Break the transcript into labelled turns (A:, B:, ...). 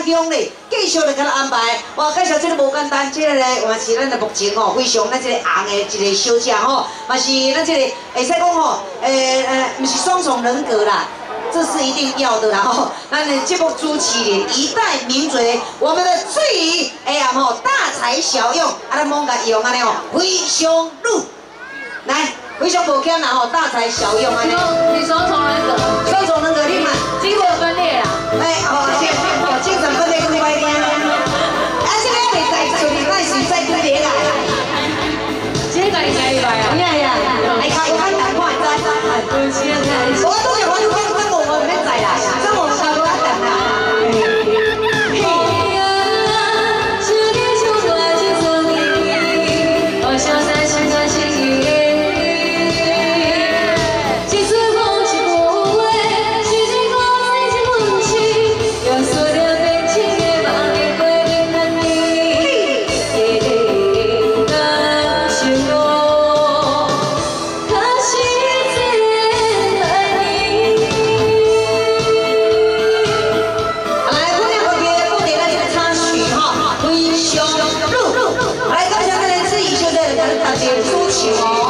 A: 向咧，继续来甲咱安排。哇，介绍这个无简单，这个咧嘛是咱的目前吼非常咱这个红的一个小姐吼，嘛是咱这个会使讲吼，不是双重人格啦。 这是一定要的啦吼！咱的节目主持人一代名嘴，我们的翠姨，哎呀吼，大材小用，咱猛甲用安尼吼，非常路，来，非常无欠啦吼，大材小用安尼。
B: 你双重人格，
A: 双重人格你嘛，
B: 精神分裂啦。
A: 哎，哦，精神分裂更歹听。啊，这个还袂使做，咱是再分裂啦。
B: 这个应该来啊。
A: 呀呀，哎，看我看难看，知？我都是我。 来，感谢咱的志毅小姐来甲咱大家主持。